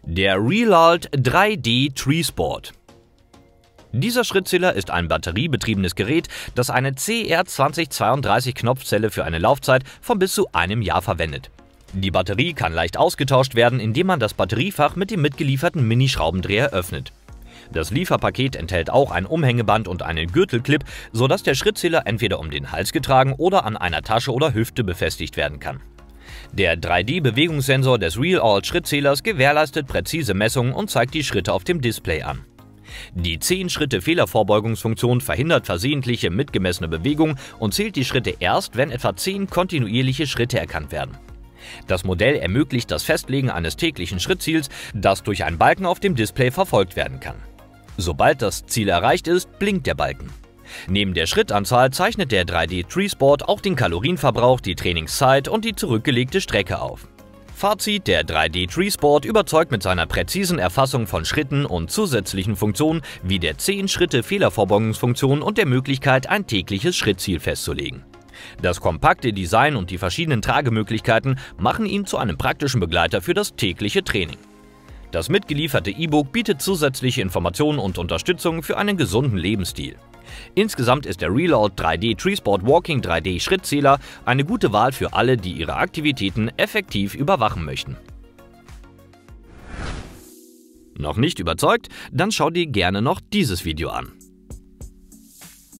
Der Realalt 3D Tree Sport. Dieser Schrittzähler ist ein batteriebetriebenes Gerät, das eine CR2032-Knopfzelle für eine Laufzeit von bis zu einem Jahr verwendet. Die Batterie kann leicht ausgetauscht werden, indem man das Batteriefach mit dem mitgelieferten Mini-Schraubendreher öffnet. Das Lieferpaket enthält auch ein Umhängeband und einen Gürtelclip, sodass der Schrittzähler entweder um den Hals getragen oder an einer Tasche oder Hüfte befestigt werden kann. Der 3D-Bewegungssensor des Realalt-Schrittzählers gewährleistet präzise Messungen und zeigt die Schritte auf dem Display an. Die 10-Schritte-Fehlervorbeugungsfunktion verhindert versehentliche mitgemessene Bewegung und zählt die Schritte erst, wenn etwa 10 kontinuierliche Schritte erkannt werden. Das Modell ermöglicht das Festlegen eines täglichen Schrittziels, das durch einen Balken auf dem Display verfolgt werden kann. Sobald das Ziel erreicht ist, blinkt der Balken. Neben der Schrittanzahl zeichnet der 3D Tree Sport auch den Kalorienverbrauch, die Trainingszeit und die zurückgelegte Strecke auf. Fazit: Der 3D Tree Sport überzeugt mit seiner präzisen Erfassung von Schritten und zusätzlichen Funktionen wie der 10-Schritte-Fehlervorbeugungsfunktion und der Möglichkeit, ein tägliches Schrittziel festzulegen. Das kompakte Design und die verschiedenen Tragemöglichkeiten machen ihn zu einem praktischen Begleiter für das tägliche Training. Das mitgelieferte E-Book bietet zusätzliche Informationen und Unterstützung für einen gesunden Lebensstil. Insgesamt ist der Realalt 3D Tree Sport Walking 3D Schrittzähler eine gute Wahl für alle, die ihre Aktivitäten effektiv überwachen möchten. Noch nicht überzeugt? Dann schau dir gerne noch dieses Video an.